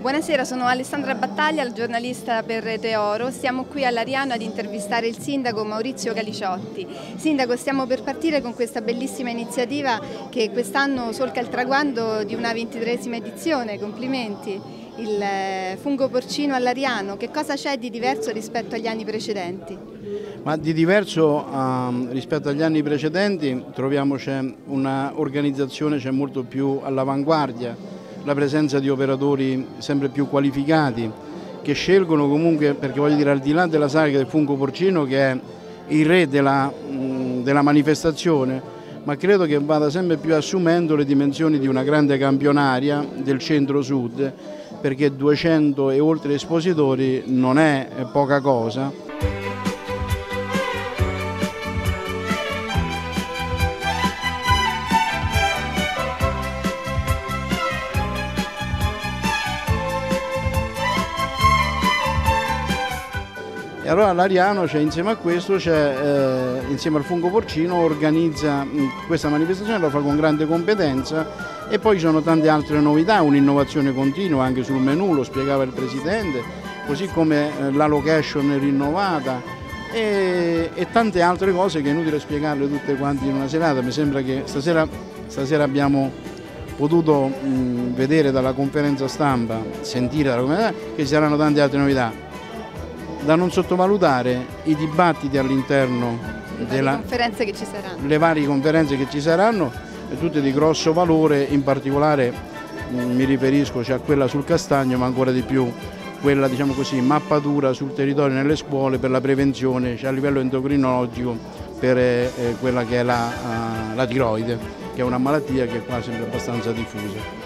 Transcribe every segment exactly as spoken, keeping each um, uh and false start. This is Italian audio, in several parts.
Buonasera, sono Alessandra Battaglia, giornalista per Rete Oro. Stiamo qui all'Ariano ad intervistare il sindaco Maurizio Galiciotti. Sindaco, stiamo per partire con questa bellissima iniziativa che quest'anno solca il traguardo di una ventitreesima edizione. Complimenti. Il fungo porcino all'Ariano, che cosa c'è di diverso rispetto agli anni precedenti? Ma di diverso uh, rispetto agli anni precedenti troviamo c'è un'organizzazione c'è molto più all'avanguardia, la presenza di operatori sempre più qualificati che scelgono comunque, perché voglio dire, al di là della sagra del fungo porcino che è il re della, mh, della manifestazione, ma credo che vada sempre più assumendo le dimensioni di una grande campionaria del centro-sud, perché duecento e oltre espositori non è poca cosa. E allora l'Ariano, insieme a questo, eh, insieme al fungo porcino, organizza mh, questa manifestazione, lo fa con grande competenza, e poi ci sono tante altre novità, un'innovazione continua anche sul menù, lo spiegava il Presidente, così come eh, la location rinnovata e, e tante altre cose che è inutile spiegarle tutte quante in una serata. Mi sembra che stasera, stasera abbiamo potuto mh, vedere dalla conferenza stampa, sentire dalla conferenza stampa, che ci saranno tante altre novità. Da non sottovalutare i dibattiti all'interno delle conferenze che ci saranno. Le varie conferenze che ci saranno, tutte di grosso valore, in particolare mh, mi riferisco cioè, a quella sul castagno, ma ancora di più quella, diciamo così, mappatura sul territorio nelle scuole per la prevenzione, cioè a livello endocrinologico, per eh, quella che è la, uh, la tiroide, che è una malattia che qua sembra abbastanza diffusa.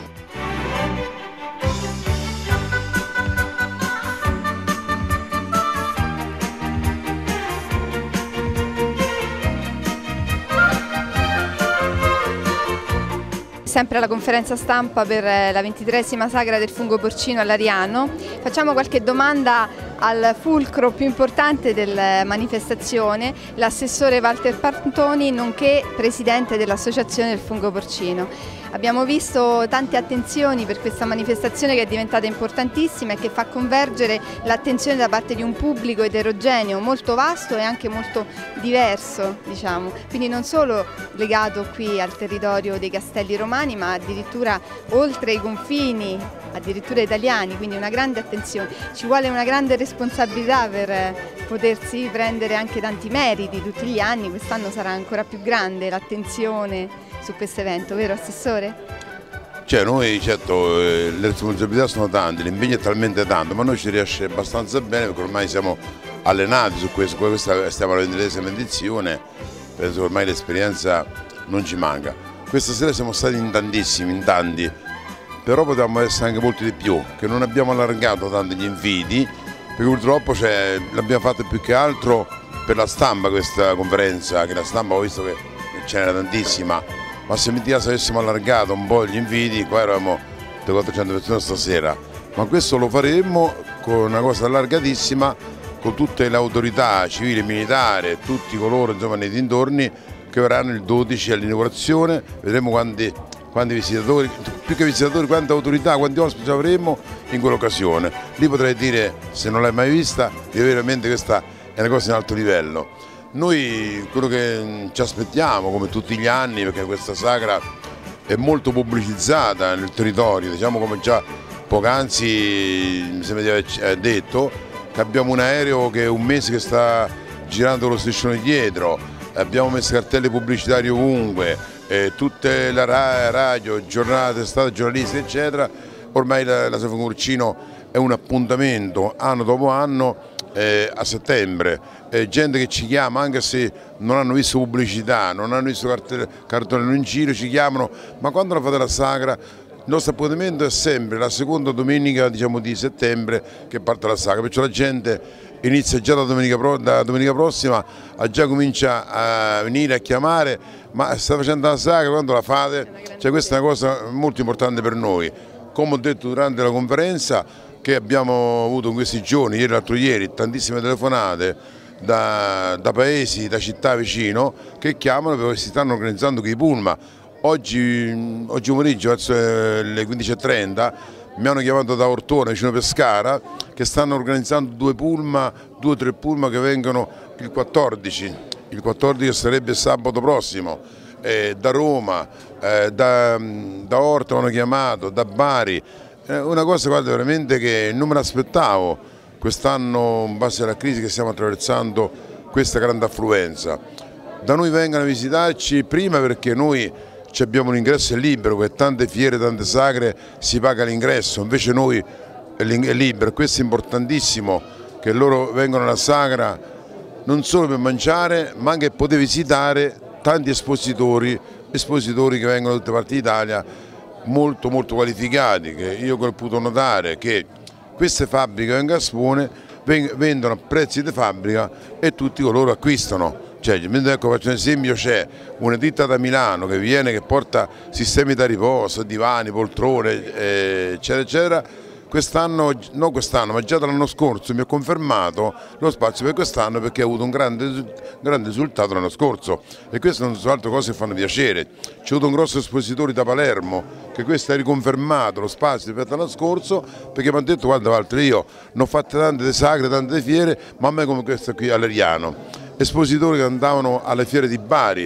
Sempre alla conferenza stampa per la ventitreesima sagra del fungo porcino all'Ariano. Facciamo qualche domanda al fulcro più importante della manifestazione, l'assessore Walter Pantoni, nonché presidente dell'Associazione del Fungo Porcino. Abbiamo visto tante attenzioni per questa manifestazione che è diventata importantissima e che fa convergere l'attenzione da parte di un pubblico eterogeneo, molto vasto e anche molto diverso, diciamo. Quindi non solo legato qui al territorio dei Castelli Romani, ma addirittura oltre i confini, addirittura italiani, quindi una grande attenzione. Ci vuole una grande responsabilità per potersi prendere anche tanti meriti tutti gli anni. Quest'anno sarà ancora più grande l'attenzione su questo evento, vero Assessore? Cioè noi certo eh, le responsabilità sono tante, l'impegno è talmente tanto, ma noi ci riesce abbastanza bene perché ormai siamo allenati su questo, questa stiamo alla ventitreesima edizione, penso che ormai l'esperienza non ci manca. Questa sera siamo stati in tantissimi, in tanti, però potevamo essere anche molti di più, che non abbiamo allargato tanto gli inviti, perché purtroppo l'abbiamo fatto più che altro per la stampa questa conferenza, che la stampa ho visto che ce n'era tantissima, ma se mi avessimo allargato un po' gli inviti, qua eravamo quattrocento persone stasera, ma questo lo faremo con una cosa allargatissima, con tutte le autorità civili e militari, tutti coloro insomma, nei dintorni che verranno il dodici all'inaugurazione. Vedremo quanti, quanti visitatori, più che visitatori, quante autorità, quanti ospiti avremo in quell'occasione. Lì potrei dire, se non l'hai mai vista, di veramente questa è una cosa in alto livello. Noi quello che ci aspettiamo, come tutti gli anni, perché questa sagra è molto pubblicizzata nel territorio, diciamo come già poc'anzi mi sembra di aver detto, che abbiamo un aereo che è un mese che sta girando lo striscione dietro, abbiamo messo cartelli pubblicitari ovunque, eh, tutte le radio, giornate, testate giornalisti eccetera. Ormai la, la Fungo Porcino è un appuntamento anno dopo anno eh, a settembre, eh, gente che ci chiama anche se non hanno visto pubblicità, non hanno visto cartellino in giro, ci chiamano, ma quando la fate la sagra? Il nostro appuntamento è sempre la seconda domenica, diciamo, di settembre che parte la sagra, perciò la gente inizia già da domenica, da domenica prossima, a già comincia a venire a chiamare, ma sta facendo la sagra, quando la fate? Cioè, questa è una cosa molto importante per noi. Come ho detto durante la conferenza che abbiamo avuto in questi giorni, ieri e l'altro ieri, tantissime telefonate da, da paesi, da città vicino che chiamano perché si stanno organizzando con i pullman. Oggi, oggi pomeriggio verso le quindici e trenta mi hanno chiamato da Ortona, vicino Pescara, che stanno organizzando due pullman, due o tre pullman che vengono il quattordici, il quattordici sarebbe sabato prossimo, eh, da Roma, eh, da, da Orto mi hanno chiamato, da Bari, eh, una cosa guarda, veramente che non me l'aspettavo quest'anno in base alla crisi che stiamo attraversando, questa grande affluenza. Da noi vengono a visitarci prima perché noi abbiamo un ingresso libero, per tante fiere, tante sagre si paga l'ingresso, invece noi è libero. Questo è importantissimo, che loro vengono alla sagra non solo per mangiare ma anche per poter visitare tanti espositori, espositori che vengono da tutte le parti d'Italia, molto molto qualificati, che io ho potuto notare che queste fabbriche vengono a Spone, vendono a prezzi di fabbrica e tutti coloro acquistano. Cioè, ecco, faccio un esempio, c'è una ditta da Milano che viene, che porta sistemi da riposo, divani, poltrone, eh, eccetera, eccetera. Quest'anno, non quest'anno, ma già dall'anno scorso mi ha confermato lo spazio per quest'anno perché ha avuto un grande, grande risultato l'anno scorso e queste non sono altre cose che fanno piacere. C'è avuto un grosso espositore da Palermo che questo ha riconfermato lo spazio rispetto all'anno scorso perché mi hanno detto guarda Walter, io ne ho fatte tante sagre, tante fiere, ma a me come questa qui a Leriano. Espositori che andavano alle fiere di Bari,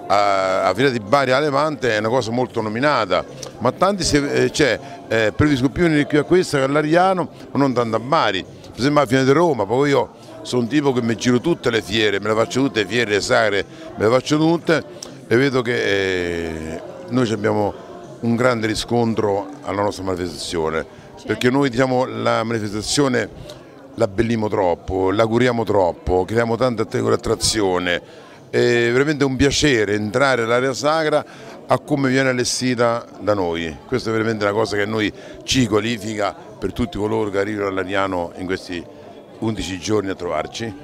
a, a fiera di Bari a Levante è una cosa molto nominata, ma tanti c'è, eh, eh, preferisco più venire qui a questa che all'Ariano, ma non tanto a Bari, per esempio alla fiera di Roma, poi io sono un tipo che mi giro tutte le fiere, me le faccio tutte le fiere, le sagre, me le faccio tutte e vedo che eh, noi abbiamo un grande riscontro alla nostra manifestazione, perché noi diciamo la manifestazione la abbelliamo troppo, la curiamo troppo, creiamo tanta attrazione, è veramente un piacere entrare all'area sagra a come viene allestita da noi, questa è veramente una cosa che a noi ci qualifica per tutti coloro che arrivano all'Ariano in questi undici giorni a trovarci.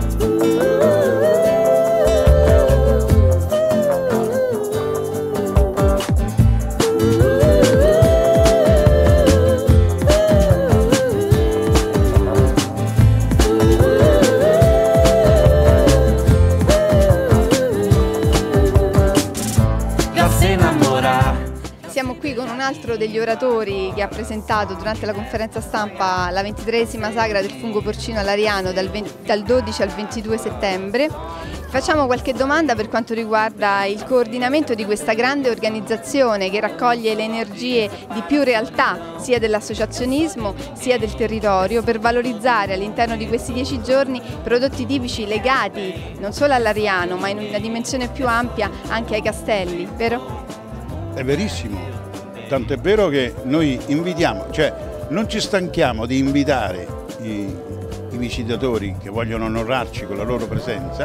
Siamo qui con un altro degli oratori che ha presentato durante la conferenza stampa la ventitreesima sagra del fungo porcino all'Ariano dal, dal dodici al ventidue settembre. Facciamo qualche domanda per quanto riguarda il coordinamento di questa grande organizzazione che raccoglie le energie di più realtà sia dell'associazionismo sia del territorio per valorizzare all'interno di questi dieci giorni prodotti tipici legati non solo all'Ariano ma in una dimensione più ampia anche ai castelli, vero? È verissimo, tanto è vero che noi invitiamo, cioè non ci stanchiamo di invitare i, i visitatori che vogliono onorarci con la loro presenza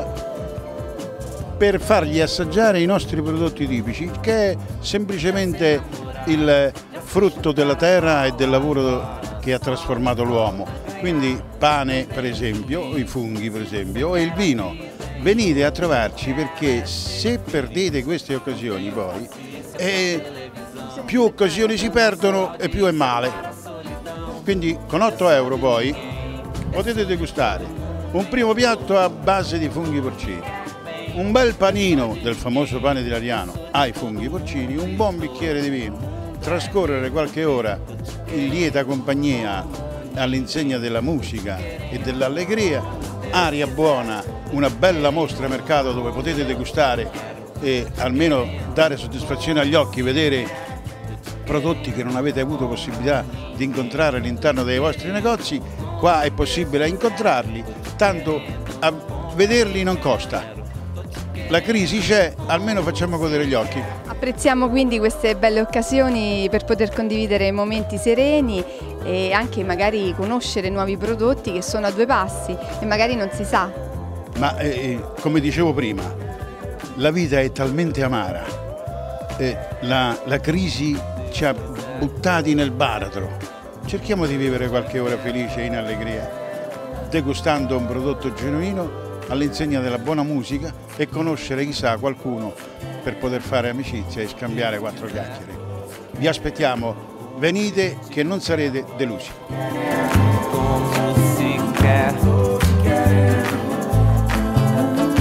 per fargli assaggiare i nostri prodotti tipici, che è semplicemente il frutto della terra e del lavoro che ha trasformato l'uomo. Quindi pane per esempio, i funghi per esempio, e il vino. Venite a trovarci perché se perdete queste occasioni poi, e più occasioni si perdono e più è male. Quindi con otto euro poi potete degustare un primo piatto a base di funghi porcini, un bel panino del famoso pane di Lariano ai funghi porcini, un buon bicchiere di vino, trascorrere qualche ora in lieta compagnia all'insegna della musica e dell'allegria, aria buona, una bella mostra mercato dove potete degustare e almeno dare soddisfazione agli occhi, vedere prodotti che non avete avuto possibilità di incontrare all'interno dei vostri negozi. Qua è possibile incontrarli, tanto a vederli non costa. La crisi c'è, almeno facciamo godere gli occhi. Apprezziamo quindi queste belle occasioni per poter condividere momenti sereni e anche magari conoscere nuovi prodotti che sono a due passi e magari non si sa. Ma eh, come dicevo prima, la vita è talmente amara, eh, la, la crisi ci ha buttati nel baratro. Cerchiamo di vivere qualche ora felice in allegria, degustando un prodotto genuino all'insegna della buona musica e conoscere chissà qualcuno per poter fare amicizia e scambiare quattro chiacchiere. Vi aspettiamo, venite che non sarete delusi.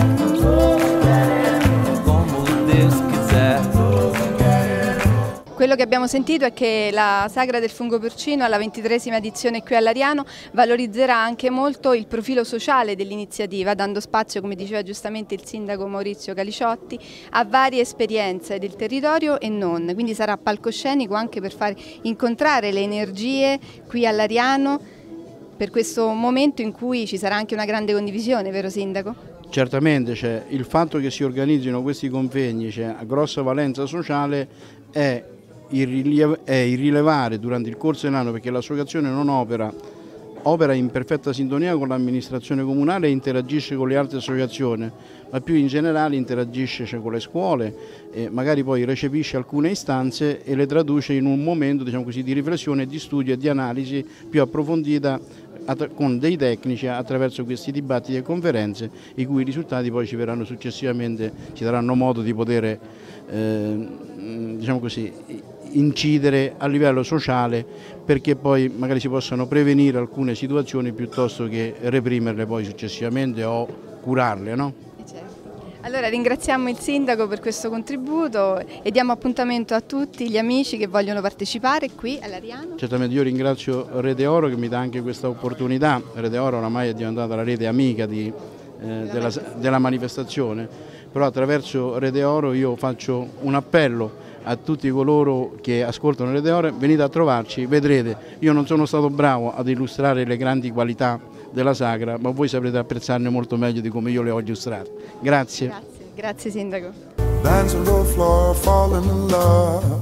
Quello quello che abbiamo sentito è che la Sagra del Fungo Porcino alla ventitreesima edizione qui all'Ariano valorizzerà anche molto il profilo sociale dell'iniziativa, dando spazio, come diceva giustamente il sindaco Maurizio Caliciotti, a varie esperienze del territorio e non, quindi sarà palcoscenico anche per far incontrare le energie qui all'Ariano per questo momento in cui ci sarà anche una grande condivisione, vero sindaco? Certamente, cioè, il fatto che si organizzino questi convegni, cioè, a grossa valenza sociale, è il, è il rilevare durante il corso dell'anno, perché l'associazione non opera, opera in perfetta sintonia con l'amministrazione comunale e interagisce con le altre associazioni, ma più in generale interagisce, cioè, con le scuole e magari poi recepisce alcune istanze e le traduce in un momento, diciamo così, di riflessione, di studio e di analisi più approfondita con dei tecnici attraverso questi dibattiti e conferenze, i cui risultati poi ci verranno successivamente, ci daranno modo di poter eh, diciamo così, incidere a livello sociale, perché poi magari si possano prevenire alcune situazioni piuttosto che reprimerle poi successivamente o curarle, no? Allora ringraziamo il sindaco per questo contributo e diamo appuntamento a tutti gli amici che vogliono partecipare qui all'Ariano. Certamente io ringrazio Rete Oro che mi dà anche questa opportunità. Rete Oro oramai è diventata la rete amica di, eh, della, della manifestazione, però attraverso Rete Oro io faccio un appello a tutti coloro che ascoltano Rete Oro: venite a trovarci, vedrete, io non sono stato bravo ad illustrare le grandi qualità della Sagra, ma voi saprete apprezzarne molto meglio di come io le ho illustrate. Grazie. Grazie, grazie sindaco. Dance on the floor, falling in love.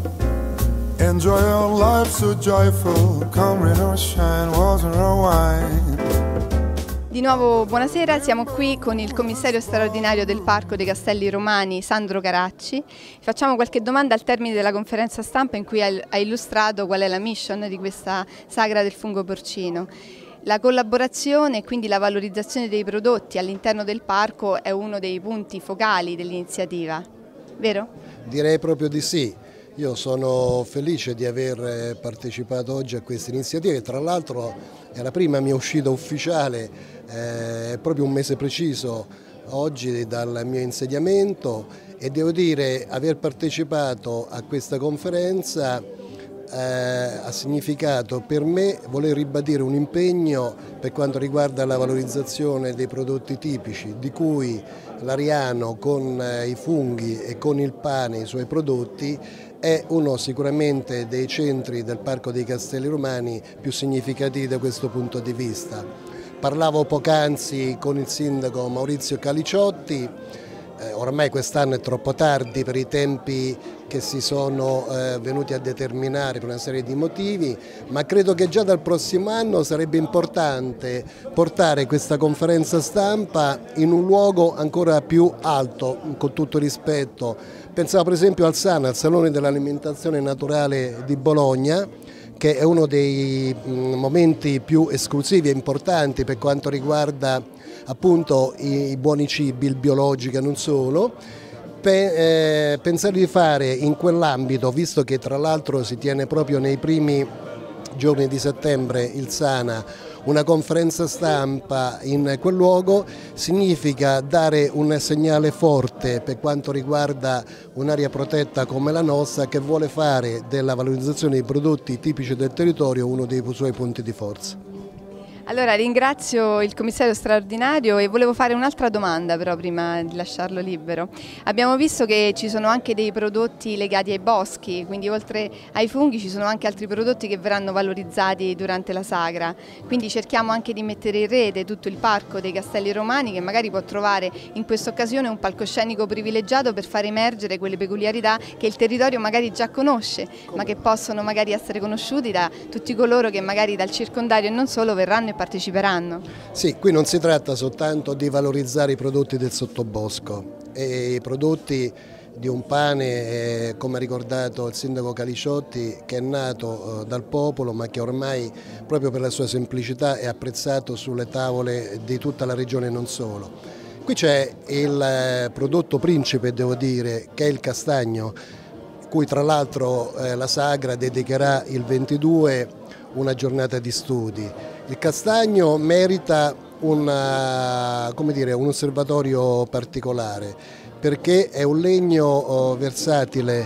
Enjoy your life so joyful. Come rain or shine, water or wine. Di nuovo buonasera, siamo qui con il commissario straordinario del Parco dei Castelli Romani, Sandro Caracci. Facciamo qualche domanda al termine della conferenza stampa in cui ha illustrato qual è la mission di questa Sagra del Fungo Porcino. La collaborazione e quindi la valorizzazione dei prodotti all'interno del parco è uno dei punti focali dell'iniziativa, vero? Direi proprio di sì. Io sono felice di aver partecipato oggi a questa iniziativa, tra l'altro è la prima mia uscita ufficiale, è eh, proprio un mese preciso oggi dal mio insediamento, e devo dire aver partecipato a questa conferenza Eh, ha significato per me voler ribadire un impegno per quanto riguarda la valorizzazione dei prodotti tipici, di cui l'Ariano con eh, i funghi e con il pane, i suoi prodotti, è uno sicuramente dei centri del Parco dei Castelli Romani più significativi da questo punto di vista. Parlavo poc'anzi con il sindaco Maurizio Caliciotti. Eh, ormai quest'anno è troppo tardi per i tempi che si sono eh, venuti a determinare per una serie di motivi, ma credo che già dal prossimo anno sarebbe importante portare questa conferenza stampa in un luogo ancora più alto, con tutto rispetto. Pensavo per esempio al SANA, al Salone dell'Alimentazione Naturale di Bologna, che è uno dei momenti più esclusivi e importanti per quanto riguarda appunto i buoni cibi, il biologico e non solo. Pensare di fare in quell'ambito, visto che tra l'altro si tiene proprio nei primi giorni di settembre il SANA, una conferenza stampa in quel luogo, significa dare un segnale forte per quanto riguarda un'area protetta come la nostra, che vuole fare della valorizzazione dei prodotti tipici del territorio uno dei suoi punti di forza. Allora ringrazio il commissario straordinario e volevo fare un'altra domanda però prima di lasciarlo libero. Abbiamo visto che ci sono anche dei prodotti legati ai boschi, quindi oltre ai funghi ci sono anche altri prodotti che verranno valorizzati durante la Sagra, quindi cerchiamo anche di mettere in rete tutto il Parco dei Castelli Romani, che magari può trovare in questa occasione un palcoscenico privilegiato per far emergere quelle peculiarità che il territorio magari già conosce, ma che possono magari essere conosciuti da tutti coloro che magari dal circondario e non solo verranno parteciperanno. Sì, qui non si tratta soltanto di valorizzare i prodotti del sottobosco e i prodotti di un pane, eh, come ha ricordato il sindaco Caliciotti, che è nato eh, dal popolo ma che ormai proprio per la sua semplicità è apprezzato sulle tavole di tutta la regione e non solo. Qui c'è il eh, prodotto principe, devo dire, che è il castagno, cui tra l'altro eh, la Sagra dedicherà il ventidue una giornata di studi. Il castagno merita una, come dire, un osservatorio particolare, perché è un legno oh, versatile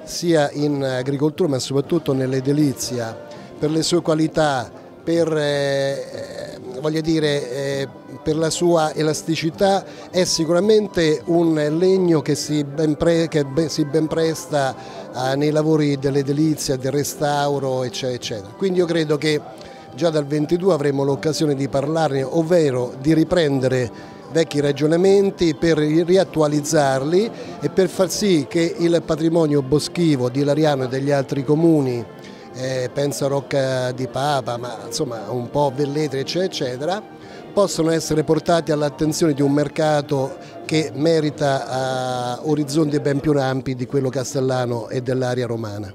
sia in agricoltura ma soprattutto nell'edilizia, per le sue qualità, per, eh, voglio dire, eh, per la sua elasticità, è sicuramente un legno che si ben, pre, che si ben presta eh, nei lavori dell'edilizia, del restauro, eccetera, eccetera. Quindi io credo che già dal ventidue avremo l'occasione di parlarne, ovvero di riprendere vecchi ragionamenti per riattualizzarli e per far sì che il patrimonio boschivo di Lariano e degli altri comuni, eh, penso a Rocca di Papa, ma insomma un po' Velletri eccetera eccetera, possono essere portati all'attenzione di un mercato che merita uh, orizzonti ben più ampi di quello castellano e dell'area romana.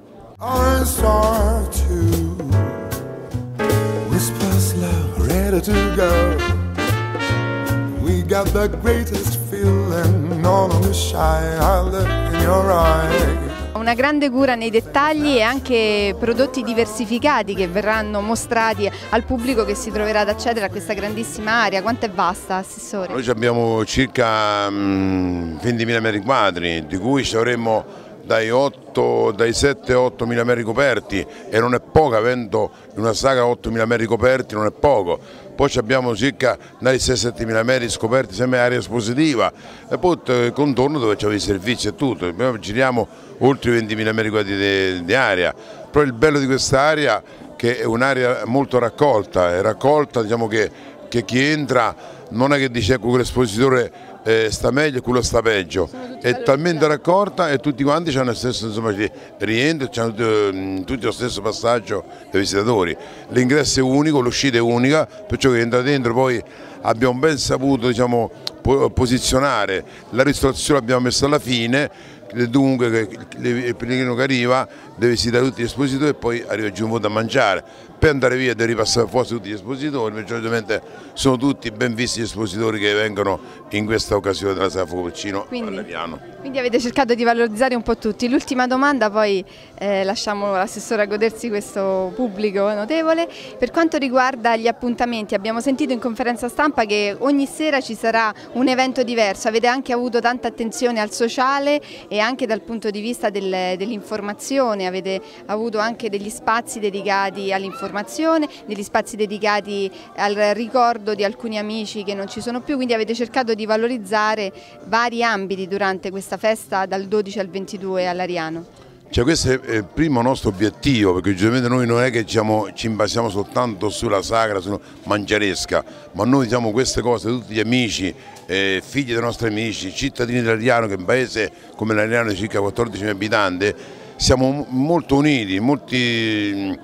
We got the greatest feeling, all of the shy I look in your eyes. Una grande cura nei dettagli e anche prodotti diversificati che verranno mostrati al pubblico che si troverà ad accedere a questa grandissima area. Quanto è vasta, Assessore? Noi abbiamo circa um, ventimila metri quadri, di cui ci avremo dai, dai sette otto mila metri coperti, e non è poco, avendo una sagra ottomila metri coperti non è poco. Poi abbiamo circa dai sei sette mila metri scoperti, sempre area espositiva, e poi il contorno dove c'è i servizi e tutto. Noi giriamo oltre i ventimila metri quadri di area, però il bello di quest'area è che è un'area molto raccolta, è raccolta, diciamo che, che chi entra non è che dice ecco quell'espositore eh, sta meglio e quello sta peggio, è talmente raccolta e tutti quanti hanno lo stesso rientro, hanno tutti, tutti lo stesso passaggio dei visitatori. L'ingresso è unico, l'uscita è unica, perciò che entra dentro poi abbiamo ben saputo diciamo, posizionare la ristorazione, l'abbiamo messa alla fine. Dunque il pellegrino che arriva deve visitare tutti gli espositori e poi arriva giù in fondo a mangiare. Per andare via deve ripassare fuori tutti gli espositori, perciò ovviamente sono tutti ben visti gli espositori che vengono in questa occasione della Sagra Fuoco Porcino a Lariano. Quindi avete cercato di valorizzare un po' tutti. L'ultima domanda, poi eh, lasciamo l'assessore a godersi questo pubblico notevole. Per quanto riguarda gli appuntamenti, abbiamo sentito in conferenza stampa che ogni sera ci sarà un evento diverso, avete anche avuto tanta attenzione al sociale e anche dal punto di vista del, dell'informazione, avete avuto anche degli spazi dedicati all'informazione, degli spazi dedicati al ricordo di alcuni amici che non ci sono più, quindi avete cercato di valorizzare vari ambiti durante questa festa dal dodici al ventidue a Lariano. Cioè, questo è il primo nostro obiettivo, perché giustamente noi non è che diciamo, ci imbasiamo soltanto sulla sagra, sulla mangiaresca, ma noi diciamo queste cose, tutti gli amici, eh, figli dei nostri amici, cittadini di Lariano, che è un paese come Lariano di circa quattordicimila abitanti, siamo molto uniti, molti,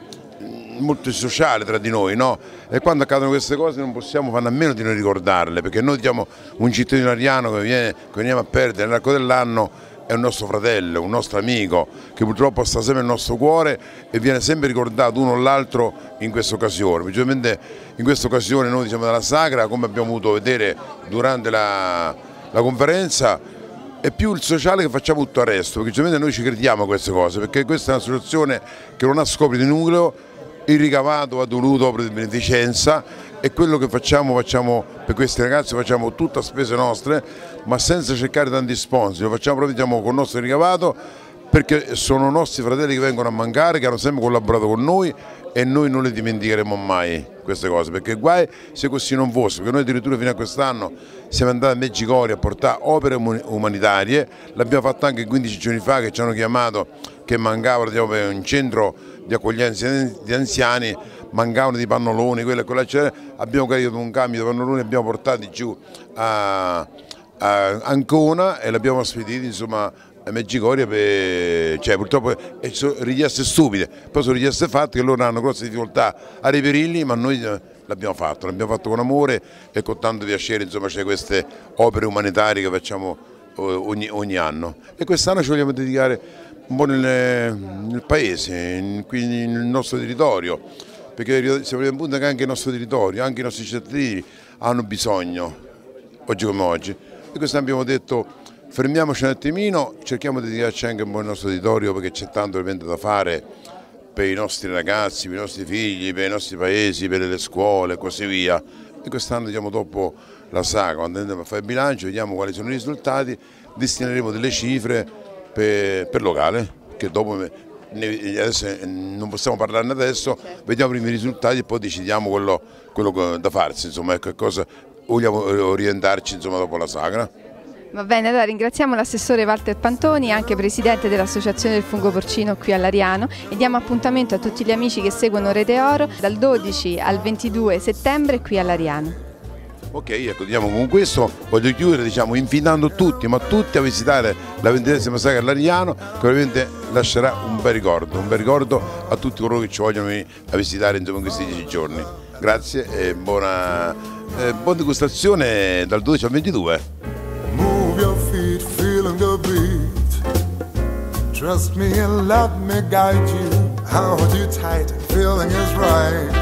molto sociali tra di noi, no? E quando accadono queste cose non possiamo fare a meno di non ricordarle, perché noi diamo un cittadino lariano che, viene, che veniamo a perdere nell'arco dell'anno è un nostro fratello, un nostro amico, che purtroppo sta sempre nel nostro cuore e viene sempre ricordato uno o l'altro in questa occasione. Principalmente in questa occasione noi diciamo della Sagra, come abbiamo potuto vedere durante la, la conferenza, è più il sociale che facciamo tutto il resto, perché giustamente noi ci crediamo a queste cose, perché questa è un'associazione che non ha scopi di nucleo, il ricavato va dovuto opere di beneficenza e quello che facciamo, facciamo per questi ragazzi, facciamo tutto a spese nostre, ma senza cercare tanti sponsor, lo facciamo proprio diciamo, con il nostro ricavato, perché sono nostri fratelli che vengono a mancare, che hanno sempre collaborato con noi e noi non le dimenticheremo mai queste cose, perché guai se così non fosse, perché noi addirittura fino a quest'anno siamo andati a Meggicoria a portare opere umanitarie, l'abbiamo fatto anche quindici giorni fa che ci hanno chiamato che mancava diciamo, per un centro di accoglienza di anziani, mancavano di pannoloni, quello e quella c'era, abbiamo caricato un cambio di pannoloni, abbiamo portati giù a, a Ancona e l'abbiamo spediti insomma a Meggicoria, per, cioè purtroppo sono richieste stupide, poi sono richieste fatte che loro hanno grosse difficoltà a reperirli, ma noi l'abbiamo fatto, l'abbiamo fatto con amore e con tanto piacere, insomma c'è queste opere umanitarie che facciamo ogni, ogni anno e quest'anno ci vogliamo dedicare un po' nel, nel paese, quindi nel nostro territorio, perché siamo in punto che anche il nostro territorio, anche i nostri cittadini hanno bisogno, oggi come oggi, e questo abbiamo detto fermiamoci un attimino, cerchiamo di dedicarci anche un po' al nostro territorio perché c'è tanto veramente da fare per i nostri ragazzi, per i nostri figli, per i nostri paesi, per le scuole e così via. E quest'anno diciamo, dopo la Sagra, quando andremo a fare il bilancio, vediamo quali sono i risultati, destineremo delle cifre per, per locale, perché dopo ne, adesso non possiamo parlarne adesso, certo. Vediamo i primi risultati e poi decidiamo quello, quello da farsi, insomma, ecco, cosa vogliamo orientarci, insomma, dopo la sagra. Va bene, allora ringraziamo l'assessore Walter Pantoni, anche presidente dell'Associazione del Fungo Porcino qui a Lariano, e diamo appuntamento a tutti gli amici che seguono Rete Oro dal dodici al ventidue settembre qui a Lariano. Ok, ecco, diciamo, con questo voglio chiudere, diciamo, invitando tutti, ma tutti a visitare la ventitresima sagra a Lariano, che ovviamente lascerà un bel ricordo, un bel ricordo a tutti coloro che ci vogliono a visitare, insomma, in questi dieci giorni. Grazie e buona, eh, buona degustazione dal dodici al ventidue. Your feet, feeling the beat. Trust me and let me guide you. Hold you tight, feeling is right.